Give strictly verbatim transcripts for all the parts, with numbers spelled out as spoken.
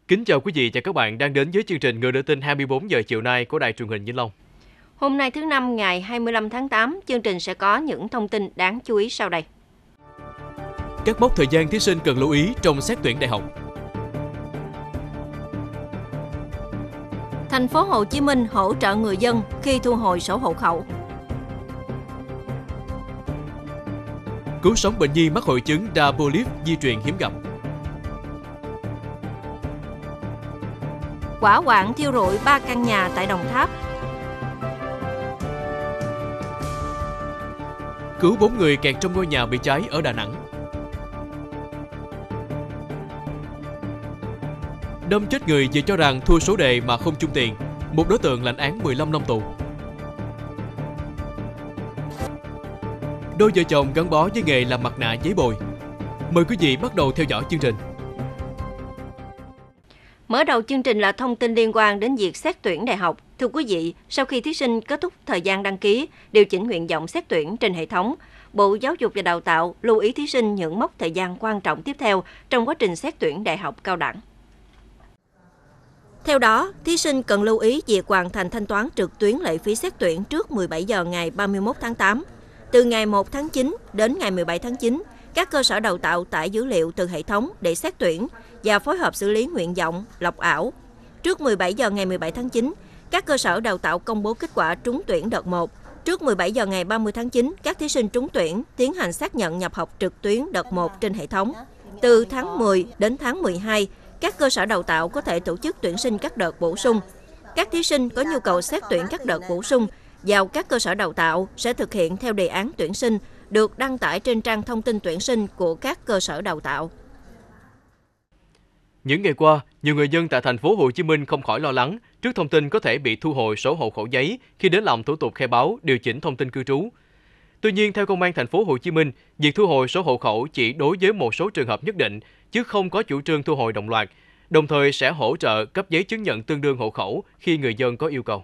Kính chào quý vị và các bạn đang đến với chương trình Người đưa tin hai mươi bốn giờ chiều nay của Đài Truyền hình Vĩnh Long. Hôm nay thứ Năm ngày hai mươi lăm tháng tám, chương trình sẽ có những thông tin đáng chú ý sau đây. Các mốc thời gian thí sinh cần lưu ý trong xét tuyển đại học. Thành phố Hồ Chí Minh hỗ trợ người dân khi thu hồi sổ hộ khẩu. Cứu sống bệnh nhi mắc hội chứng đa polyp di truyền hiếm gặp. Hỏa hoạn thiêu rụi ba căn nhà tại Đồng Tháp. Cứu bốn người kẹt trong ngôi nhà bị cháy ở Đà Nẵng. Đâm chết người vì cho rằng thua số đề mà không chung tiền. Một đối tượng lãnh án mười lăm năm tù. Đôi vợ chồng gắn bó với nghề làm mặt nạ giấy bồi. Mời quý vị bắt đầu theo dõi chương trình. Mở đầu chương trình là thông tin liên quan đến việc xét tuyển đại học. Thưa quý vị, sau khi thí sinh kết thúc thời gian đăng ký, điều chỉnh nguyện vọng xét tuyển trên hệ thống, Bộ Giáo dục và Đào tạo lưu ý thí sinh những mốc thời gian quan trọng tiếp theo trong quá trình xét tuyển đại học cao đẳng. Theo đó, thí sinh cần lưu ý việc hoàn thành thanh toán trực tuyến lệ phí xét tuyển trước mười bảy giờ ngày ba mươi mốt tháng tám. Từ ngày một tháng chín đến ngày mười bảy tháng chín, các cơ sở đào tạo tải dữ liệu từ hệ thống để xét tuyển và phối hợp xử lý nguyện vọng, lọc ảo. Trước mười bảy giờ ngày mười bảy tháng chín, các cơ sở đào tạo công bố kết quả trúng tuyển đợt một. Trước mười bảy giờ ngày ba mươi tháng chín, các thí sinh trúng tuyển tiến hành xác nhận nhập học trực tuyến đợt một trên hệ thống. Từ tháng mười đến tháng mười hai, các cơ sở đào tạo có thể tổ chức tuyển sinh các đợt bổ sung. Các thí sinh có nhu cầu xét tuyển các đợt bổ sung vào các cơ sở đào tạo sẽ thực hiện theo đề án tuyển sinh được đăng tải trên trang thông tin tuyển sinh của các cơ sở đào tạo. Những ngày qua, nhiều người dân tại thành phố Hồ Chí Minh không khỏi lo lắng trước thông tin có thể bị thu hồi sổ hộ khẩu giấy khi đến làm thủ tục khai báo, điều chỉnh thông tin cư trú. Tuy nhiên, theo Công an thành phố Hồ Chí Minh, việc thu hồi sổ hộ khẩu chỉ đối với một số trường hợp nhất định, chứ không có chủ trương thu hồi đồng loạt, đồng thời sẽ hỗ trợ cấp giấy chứng nhận tương đương hộ khẩu khi người dân có yêu cầu.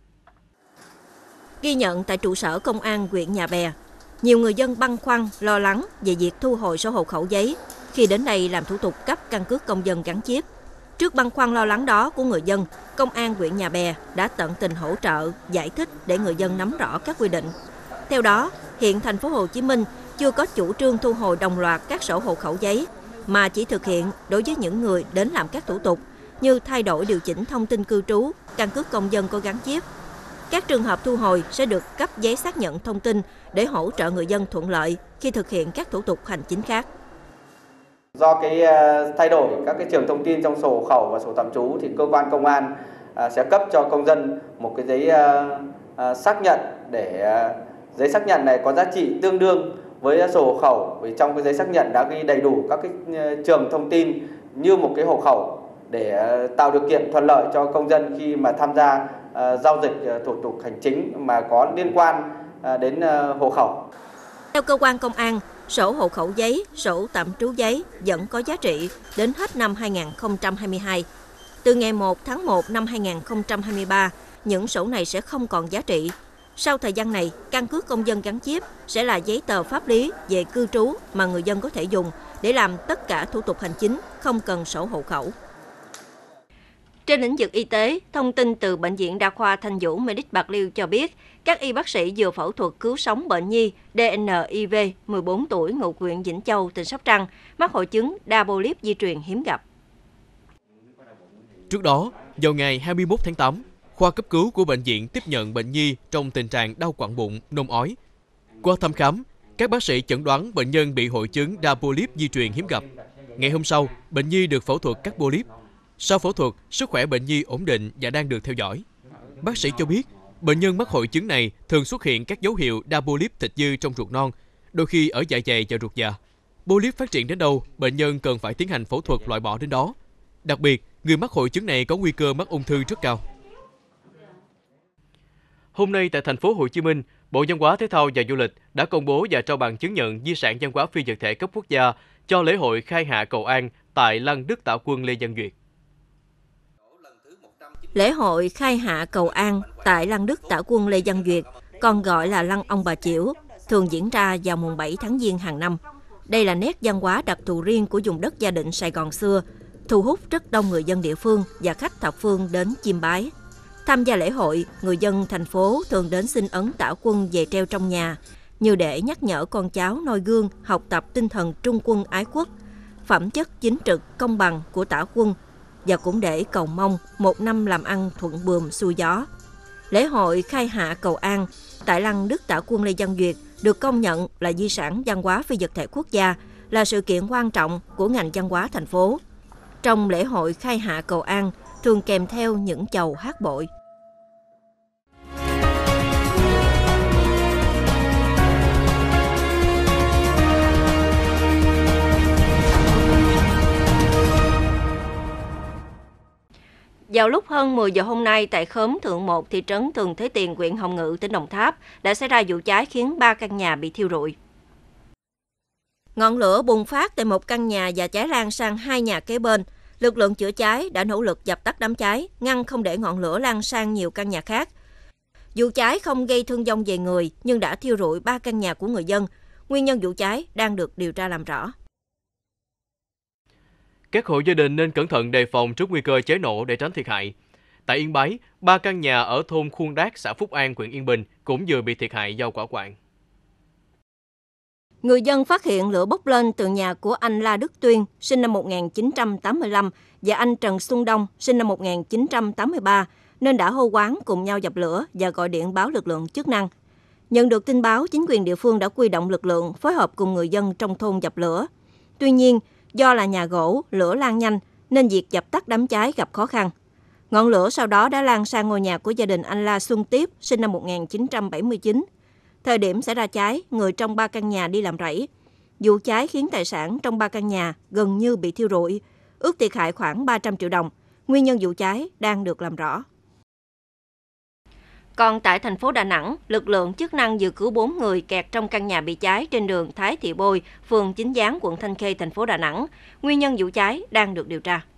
Ghi nhận tại trụ sở Công an huyện Nhà Bè, nhiều người dân băn khoăn, lo lắng về việc thu hồi sổ hộ khẩu giấy khi đến đây làm thủ tục cấp căn cước công dân gắn chip. Trước băn khoăn lo lắng đó của người dân, Công an huyện Nhà Bè đã tận tình hỗ trợ, giải thích để người dân nắm rõ các quy định. Theo đó, hiện thành phố Hồ Chí Minh chưa có chủ trương thu hồi đồng loạt các sổ hộ khẩu giấy, mà chỉ thực hiện đối với những người đến làm các thủ tục như thay đổi điều chỉnh thông tin cư trú, căn cước công dân có gắn chip. Các trường hợp thu hồi sẽ được cấp giấy xác nhận thông tin để hỗ trợ người dân thuận lợi khi thực hiện các thủ tục hành chính khác. Do cái thay đổi các cái trường thông tin trong sổ hộ khẩu và sổ tạm trú thì cơ quan công an sẽ cấp cho công dân một cái giấy xác nhận, để giấy xác nhận này có giá trị tương đương với sổ hộ khẩu, vì trong cái giấy xác nhận đã ghi đầy đủ các cái trường thông tin như một cái hộ khẩu để tạo điều kiện thuận lợi cho công dân khi mà tham gia uh, giao dịch uh, thủ tục hành chính mà có liên quan uh, đến uh, hộ khẩu. Theo cơ quan công an, sổ hộ khẩu giấy, sổ tạm trú giấy vẫn có giá trị đến hết năm hai nghìn không trăm hai mươi hai. Từ ngày một tháng một năm hai nghìn không trăm hai mươi ba, những sổ này sẽ không còn giá trị. Sau thời gian này, căn cước công dân gắn chip sẽ là giấy tờ pháp lý về cư trú mà người dân có thể dùng để làm tất cả thủ tục hành chính, không cần sổ hộ khẩu. Trên lĩnh vực y tế, thông tin từ Bệnh viện Đa khoa Thanh Vũ Medic Bạc Liêu cho biết, các y bác sĩ vừa phẫu thuật cứu sống bệnh nhi đê en i vê, mười bốn tuổi, ngụ huyện Vĩnh Châu, tỉnh Sóc Trăng, mắc hội chứng đa polyp di truyền hiếm gặp. Trước đó, vào ngày hai mươi mốt tháng tám, khoa cấp cứu của bệnh viện tiếp nhận bệnh nhi trong tình trạng đau quặn bụng, nôn ói. Qua thăm khám, các bác sĩ chẩn đoán bệnh nhân bị hội chứng đa polyp di truyền hiếm gặp. Ngày hôm sau, bệnh nhi được phẫu thuật cắt polyp. Sau phẫu thuật, sức khỏe bệnh nhi ổn định và đang được theo dõi. Bác sĩ cho biết, bệnh nhân mắc hội chứng này thường xuất hiện các dấu hiệu đa polyp thịt dư trong ruột non, đôi khi ở dạ dày và ruột già. Polyp phát triển đến đâu, bệnh nhân cần phải tiến hành phẫu thuật loại bỏ đến đó. Đặc biệt, người mắc hội chứng này có nguy cơ mắc ung thư rất cao. Hôm nay tại thành phố Hồ Chí Minh, Bộ Văn hóa Thể thao và Du lịch đã công bố và trao bằng chứng nhận di sản văn hóa phi vật thể cấp quốc gia cho lễ hội khai hạ cầu an tại Lăng Đức Tảo Quân Lê Văn Duyệt. Lễ hội khai hạ cầu an tại Lăng Đức Tảo Quân Lê Văn Duyệt, còn gọi là Lăng ông bà Chiểu, thường diễn ra vào mùng bảy tháng Giêng hàng năm. Đây là nét văn hóa đặc thù riêng của vùng đất Gia Định Sài Gòn xưa, thu hút rất đông người dân địa phương và khách thập phương đến chiêm bái. Tham gia lễ hội, người dân thành phố thường đến xin ấn Tảo Quân về treo trong nhà, như để nhắc nhở con cháu noi gương học tập tinh thần trung quân ái quốc, phẩm chất chính trực công bằng của Tảo Quân, và cũng để cầu mong một năm làm ăn thuận buồm xuôi gió. Lễ hội khai hạ cầu an tại lăng Đức Tảo Quân Lê Văn Duyệt được công nhận là di sản văn hóa phi vật thể quốc gia, là sự kiện quan trọng của ngành văn hóa thành phố. Trong lễ hội khai hạ cầu an thường kèm theo những chầu hát bội. Vào lúc hơn mười giờ hôm nay, tại khóm Thượng một, thị trấn Thường Thế Tiền, huyện Hồng Ngự, tỉnh Đồng Tháp, đã xảy ra vụ cháy khiến ba căn nhà bị thiêu rụi. Ngọn lửa bùng phát tại một căn nhà và cháy lan sang hai nhà kế bên. Lực lượng chữa cháy đã nỗ lực dập tắt đám cháy, ngăn không để ngọn lửa lan sang nhiều căn nhà khác. Vụ cháy không gây thương vong về người, nhưng đã thiêu rụi ba căn nhà của người dân. Nguyên nhân vụ cháy đang được điều tra làm rõ. Các hộ gia đình nên cẩn thận đề phòng trước nguy cơ cháy nổ để tránh thiệt hại. Tại Yên Bái, ba căn nhà ở thôn Khuôn Đát, xã Phúc An, huyện Yên Bình cũng vừa bị thiệt hại do hỏa hoạn. Người dân phát hiện lửa bốc lên từ nhà của anh La Đức Tuyên, sinh năm một nghìn chín trăm tám mươi lăm, và anh Trần Xuân Đông, sinh năm một nghìn chín trăm tám mươi ba, nên đã hô hoán cùng nhau dập lửa và gọi điện báo lực lượng chức năng. Nhận được tin báo, chính quyền địa phương đã huy động lực lượng phối hợp cùng người dân trong thôn dập lửa. Tuy nhiên, do là nhà gỗ, lửa lan nhanh nên việc dập tắt đám cháy gặp khó khăn. Ngọn lửa sau đó đã lan sang ngôi nhà của gia đình anh La Xuân Tiếp, sinh năm một nghìn chín trăm bảy mươi chín. Thời điểm xảy ra cháy, người trong ba căn nhà đi làm rẫy. Vụ cháy khiến tài sản trong ba căn nhà gần như bị thiêu rụi, ước thiệt hại khoảng ba trăm triệu đồng. Nguyên nhân vụ cháy đang được làm rõ. Còn tại thành phố Đà Nẵng, lực lượng chức năng vừa cứu bốn người kẹt trong căn nhà bị cháy trên đường Thái Thị Bôi, phường Chính Gián, quận Thanh Khê, thành phố Đà Nẵng. Nguyên nhân vụ cháy đang được điều tra.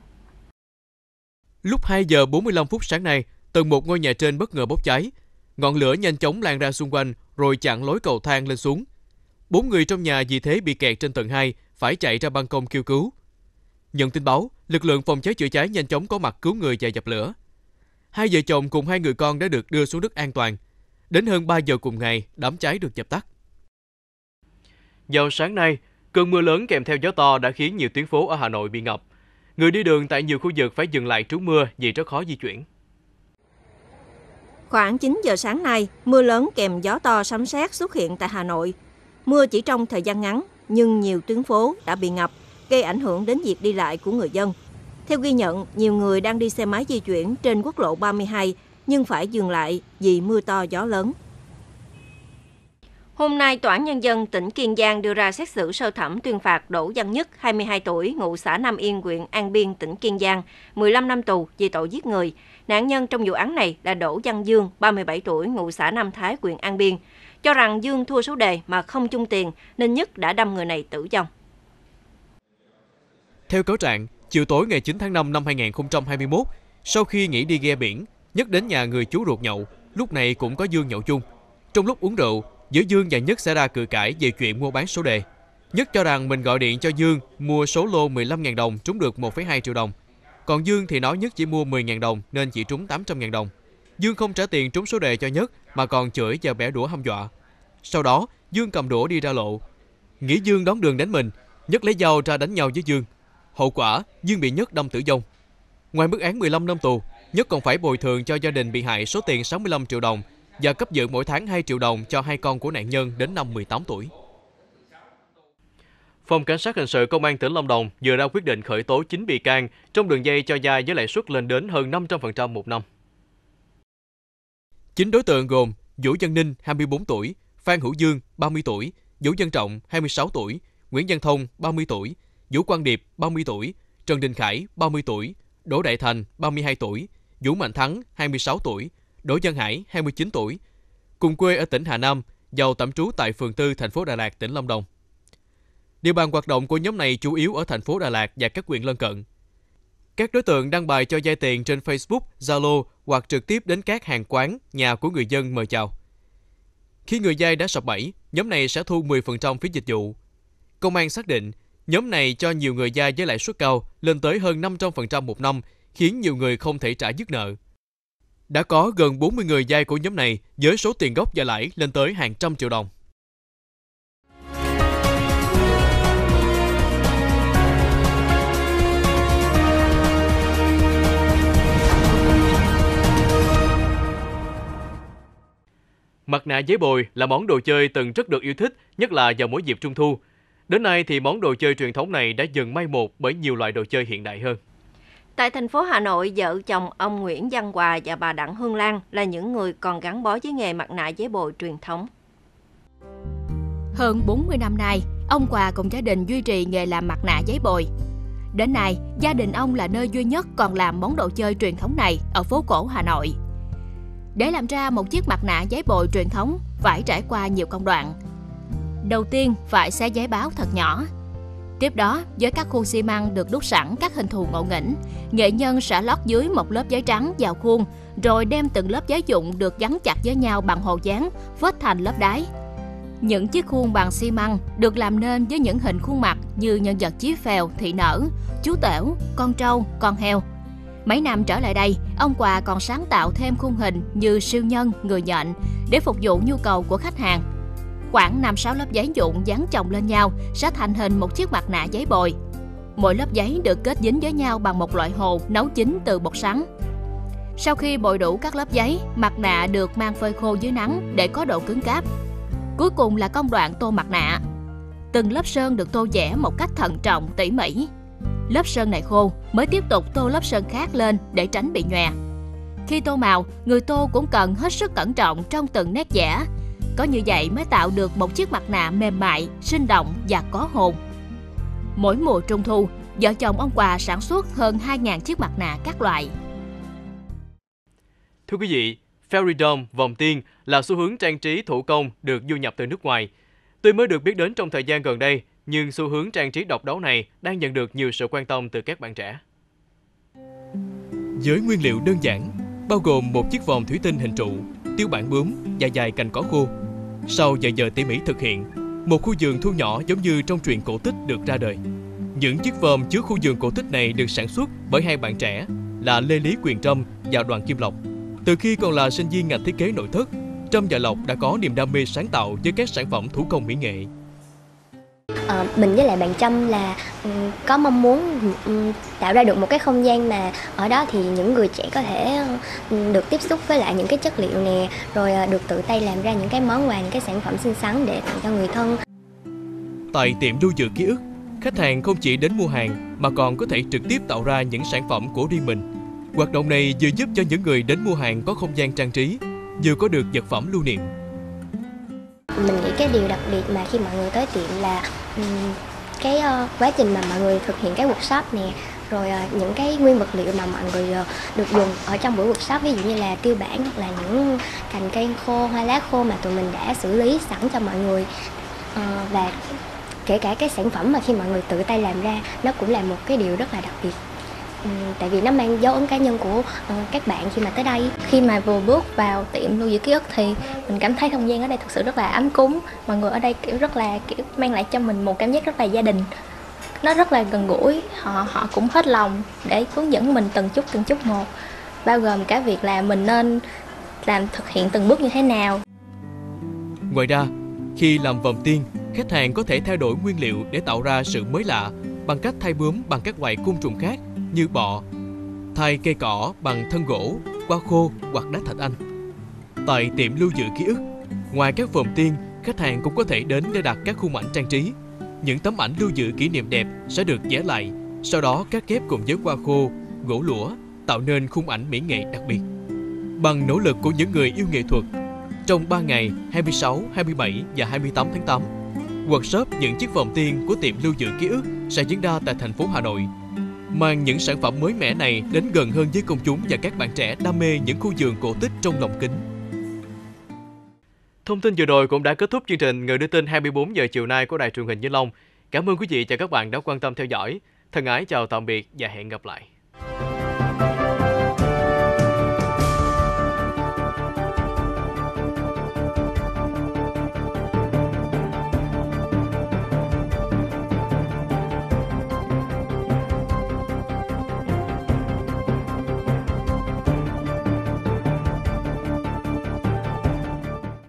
Lúc hai giờ bốn mươi lăm phút sáng nay, tầng một ngôi nhà trên bất ngờ bốc cháy. Ngọn lửa nhanh chóng lan ra xung quanh rồi chặn lối cầu thang lên xuống. Bốn người trong nhà vì thế bị kẹt trên tầng hai, phải chạy ra ban công kêu cứu. Nhận tin báo, lực lượng phòng cháy chữa cháy nhanh chóng có mặt cứu người và dập lửa. Hai vợ chồng cùng hai người con đã được đưa xuống đất an toàn. Đến hơn ba giờ cùng ngày, đám cháy được dập tắt. Vào sáng nay, cơn mưa lớn kèm theo gió to đã khiến nhiều tuyến phố ở Hà Nội bị ngập. Người đi đường tại nhiều khu vực phải dừng lại trú mưa vì rất khó di chuyển. Khoảng chín giờ sáng nay, mưa lớn kèm gió to sấm sét xuất hiện tại Hà Nội. Mưa chỉ trong thời gian ngắn, nhưng nhiều tuyến phố đã bị ngập, gây ảnh hưởng đến việc đi lại của người dân. Theo ghi nhận, nhiều người đang đi xe máy di chuyển trên quốc lộ ba mươi hai, nhưng phải dừng lại vì mưa to gió lớn. Hôm nay, Tòa án Nhân dân tỉnh Kiên Giang đưa ra xét xử sơ thẩm tuyên phạt Đỗ Văn Nhất, hai mươi hai tuổi, ngụ xã Nam Yên, huyện An Biên, tỉnh Kiên Giang, mười lăm năm tù vì tội giết người. Nạn nhân trong vụ án này là Đỗ Văn Dương, ba mươi bảy tuổi, ngụ xã Nam Thái, huyện An Biên. Cho rằng Dương thua số đề mà không chung tiền, nên Nhất đã đâm người này tử vong. Theo cáo trạng, chiều tối ngày chín tháng năm năm hai nghìn không trăm hai mươi mốt, sau khi nghỉ đi ghe biển, Nhất đến nhà người chú ruột nhậu, lúc này cũng có Dương nhậu chung. Trong lúc uống rượu, giữa Dương và Nhất xảy ra cự cãi về chuyện mua bán số đề. Nhất cho rằng mình gọi điện cho Dương mua số lô mười lăm nghìn đồng trúng được một phẩy hai triệu đồng. Còn Dương thì nói Nhất chỉ mua mười nghìn đồng nên chỉ trúng tám trăm nghìn đồng. Dương không trả tiền trúng số đề cho Nhất mà còn chửi và bẻ đũa hăm dọa. Sau đó, Dương cầm đũa đi ra lộ. Nghĩ Dương đón đường đánh mình, Nhất lấy dao ra đánh nhau với Dương. Hậu quả, Dương bị Nhất đâm tử vong. Ngoài mức án mười lăm năm tù, Nhất còn phải bồi thường cho gia đình bị hại số tiền sáu mươi lăm triệu đồng và cấp dưỡng mỗi tháng hai triệu đồng cho hai con của nạn nhân đến năm mười tám tuổi. Phòng Cảnh sát Hình sự Công an tỉnh Lâm Đồng vừa ra quyết định khởi tố chín bị can trong đường dây cho vay với lãi suất lên đến hơn năm trăm phần trăm một năm. chín đối tượng gồm Vũ Văn Ninh, hai mươi bốn tuổi, Phan Hữu Dương, ba mươi tuổi, Vũ Văn Trọng, hai mươi sáu tuổi, Nguyễn Văn Thông, ba mươi tuổi, Vũ Quang Điệp, ba mươi tuổi, Trần Đình Khải, ba mươi tuổi, Đỗ Đại Thành, ba mươi hai tuổi, Vũ Mạnh Thắng, hai mươi sáu tuổi, Đỗ Văn Hải, hai mươi chín tuổi, cùng quê ở tỉnh Hà Nam, vào tạm trú tại phường tư, thành phố Đà Lạt, tỉnh Lâm Đồng. Địa bàn hoạt động của nhóm này chủ yếu ở thành phố Đà Lạt và các huyện lân cận. Các đối tượng đăng bài cho vay tiền trên Facebook, Zalo hoặc trực tiếp đến các hàng quán, nhà của người dân mời chào. Khi người vay đã sập bẫy, nhóm này sẽ thu mười phần trăm phí dịch vụ. Công an xác định, Nhóm này cho nhiều người vay với lãi suất cao lên tới hơn năm trăm phần trăm một năm, khiến nhiều người không thể trả dứt nợ. Đã có gần bốn mươi người vay của nhóm này với số tiền gốc và lãi lên tới hàng trăm triệu đồng. Mặt nạ giấy bồi là món đồ chơi từng rất được yêu thích, nhất là vào mỗi dịp Trung thu. Đến nay thì món đồ chơi truyền thống này đã dần mai một bởi nhiều loại đồ chơi hiện đại hơn. Tại thành phố Hà Nội, vợ chồng ông Nguyễn Văn Hòa và bà Đặng Hương Lan là những người còn gắn bó với nghề mặt nạ giấy bồi truyền thống. Hơn bốn mươi năm nay, ông Hòa cùng gia đình duy trì nghề làm mặt nạ giấy bồi. Đến nay, gia đình ông là nơi duy nhất còn làm món đồ chơi truyền thống này ở phố cổ Hà Nội. Để làm ra một chiếc mặt nạ giấy bồi truyền thống phải trải qua nhiều công đoạn. Đầu tiên phải xé giấy báo thật nhỏ. Tiếp đó, với các khuôn xi măng được đúc sẵn các hình thù ngộ nghĩnh, nghệ nhân sẽ lót dưới một lớp giấy trắng vào khuôn, rồi đem từng lớp giấy dụng được gắn chặt với nhau bằng hồ dán, phết thành lớp đáy. Những chiếc khuôn bằng xi măng được làm nên với những hình khuôn mặt như nhân vật chí phèo, thị nở, chú tểu, con trâu, con heo. Mấy năm trở lại đây, ông Hòa còn sáng tạo thêm khuôn hình như siêu nhân, người nhện để phục vụ nhu cầu của khách hàng. Khoảng năm sáu lớp giấy vụn dán chồng lên nhau sẽ thành hình một chiếc mặt nạ giấy bồi. Mỗi lớp giấy được kết dính với nhau bằng một loại hồ nấu chín từ bột sắn. Sau khi bồi đủ các lớp giấy, mặt nạ được mang phơi khô dưới nắng để có độ cứng cáp. Cuối cùng là công đoạn tô mặt nạ. Từng lớp sơn được tô vẽ một cách thận trọng, tỉ mỉ. Lớp sơn này khô mới tiếp tục tô lớp sơn khác lên để tránh bị nhòe. Khi tô màu, người tô cũng cần hết sức cẩn trọng trong từng nét vẽ. Có như vậy mới tạo được một chiếc mặt nạ mềm mại, sinh động và có hồn. Mỗi mùa Trung thu, vợ chồng ông Hòa sản xuất hơn hai nghìn chiếc mặt nạ các loại. Thưa quý vị, Fairy Dome, vòng tiên là xu hướng trang trí thủ công được du nhập từ nước ngoài. Tuy mới được biết đến trong thời gian gần đây, nhưng xu hướng trang trí độc đáo này đang nhận được nhiều sự quan tâm từ các bạn trẻ. Với nguyên liệu đơn giản, bao gồm một chiếc vòng thủy tinh hình trụ, tiêu bản bướm và dài cành cỏ khô. Sau vài giờ tỉ mỉ thực hiện, một khu vườn thu nhỏ giống như trong truyện cổ tích được ra đời. Những chiếc vòm chứa khu vườn cổ tích này được sản xuất bởi hai bạn trẻ là Lê Lý Quyền Trâm và Đoàn Kim Lộc. Từ khi còn là sinh viên ngành thiết kế nội thất, Trâm và Lộc đã có niềm đam mê sáng tạo với các sản phẩm thủ công mỹ nghệ. À, mình với lại bạn Trâm là um, có mong muốn um, tạo ra được một cái không gian mà ở đó thì những người trẻ có thể um, được tiếp xúc với lại những cái chất liệu nè, rồi uh, được tự tay làm ra những cái món quà, những cái sản phẩm xinh xắn để tặng cho người thân. Tại tiệm lưu giữ ký ức, khách hàng không chỉ đến mua hàng mà còn có thể trực tiếp tạo ra những sản phẩm của riêng mình. Hoạt động này vừa giúp cho những người đến mua hàng có không gian trang trí, vừa có được vật phẩm lưu niệm. Mình nghĩ cái điều đặc biệt mà khi mọi người tới tiệm là um, cái uh, quá trình mà mọi người thực hiện cái workshop nè, rồi uh, những cái nguyên vật liệu mà mọi người uh, được dùng ở trong buổi workshop, ví dụ như là tiêu bản hoặc là những cành cây khô, hoa lá khô mà tụi mình đã xử lý sẵn cho mọi người, uh, và kể cả cái sản phẩm mà khi mọi người tự tay làm ra, nó cũng là một cái điều rất là đặc biệt. Tại vì nó mang dấu ấn cá nhân của uh, các bạn khi mà tới đây. Khi mà vừa bước vào tiệm lưu giữ ký ức thì mình cảm thấy không gian ở đây thực sự rất là ấm cúng. Mọi người ở đây kiểu rất là kiểu mang lại cho mình một cảm giác rất là gia đình. Nó rất là gần gũi, họ họ cũng hết lòng để hướng dẫn mình từng chút từng chút một, bao gồm cả việc là mình nên làm thực hiện từng bước như thế nào. Ngoài ra, khi làm vòng tiên, khách hàng có thể thay đổi nguyên liệu để tạo ra sự mới lạ bằng cách thay bướm bằng các loại côn trùng khác như bọ, thay cây cỏ bằng thân gỗ, hoa khô hoặc đá thạch anh. Tại tiệm lưu giữ ký ức, ngoài các vòng tiên, khách hàng cũng có thể đến để đặt các khung ảnh trang trí. Những tấm ảnh lưu giữ kỷ niệm đẹp sẽ được vẽ lại, sau đó cắt ghép cùng với hoa khô, gỗ lũa, tạo nên khung ảnh mỹ nghệ đặc biệt. Bằng nỗ lực của những người yêu nghệ thuật, trong ba ngày hai mươi sáu, hai mươi bảy và hai mươi tám tháng tám, workshop những chiếc vòng tiên của tiệm lưu giữ ký ức sẽ diễn ra tại thành phố Hà Nội, mang những sản phẩm mới mẻ này đến gần hơn với công chúng và các bạn trẻ đam mê những khu vườn cổ tích trong lồng kính. Thông tin vừa rồi cũng đã kết thúc chương trình Người đưa tin hai mươi bốn giờ chiều nay của Đài Truyền hình Vĩnh Long. Cảm ơn quý vị và các bạn đã quan tâm theo dõi. Thân ái chào tạm biệt và hẹn gặp lại.